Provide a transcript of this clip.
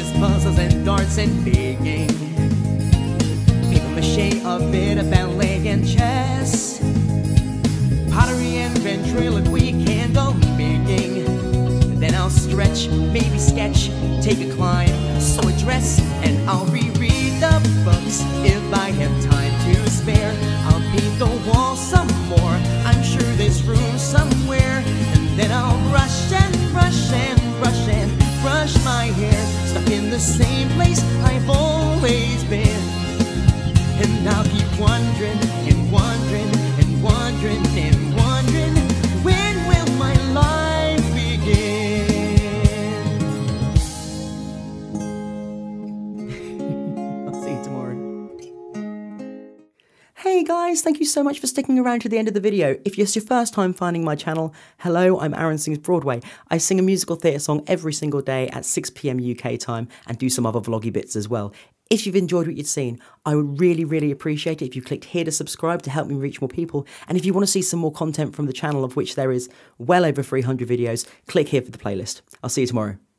just puzzles and darts and digging. Paper mache, a bit of ballet and chess. Pottery and ventriloquy can go bigging. Then I'll stretch, maybe sketch, take a climb, sew a dress, and I'll reread the books. If I have time to spare, I'll paint the wall some more. I'm sure there's room somewhere. And then I'll brush and brush and brush and brush my hair, stuck in the same place I've always been. And I'll keep wondering and wondering and wondering and wondering, when will my life begin? I'll see you tomorrow. Hey guys, thank you so much for sticking around to the end of the video. If it's your first time finding my channel, hello, I'm Aaron Sings Broadway. I sing a musical theatre song every single day at 6 PM UK time and do some other vloggy bits as well. If you've enjoyed what you've seen, I would really appreciate it if you clicked here to subscribe to help me reach more people. And if you want to see some more content from the channel, of which there is well over 300 videos, click here for the playlist. I'll see you tomorrow.